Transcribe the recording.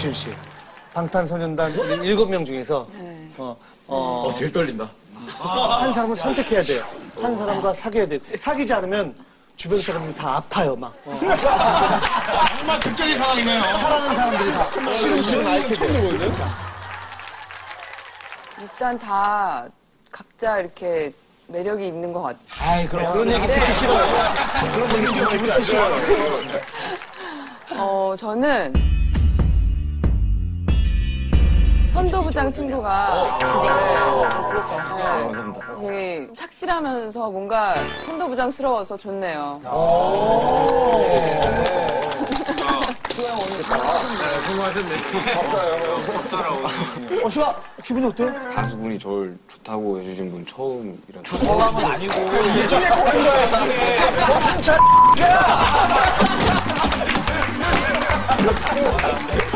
백준 씨. 방탄소년단 우리 7명 중에서 제일 떨린다. 한 사람을 선택해야 돼요. 한 사람과 사귀어야 돼요. 사귀지 않으면 주변 사람들이 다 아파요, 막. 정말 극적인 상황이네요. 사랑하는 사람들이 다 시름시름 앓게 돼요. 일단 다 각자 이렇게 매력이 있는 것 같아요. 아이, 그런 얘기 듣기 싫어요. 그런 얘기 정말 듣기 싫어요. 저는 선도부장 친구가 되게 착실하면서 뭔가 선도부장스러워서 좋네요. 성공하셨네. 시와 기분이 어때요? 가수분이 저를 좋다고 해주신 분 처음이라서. 좋아하는 건 아니고. 이중에 고른 거야.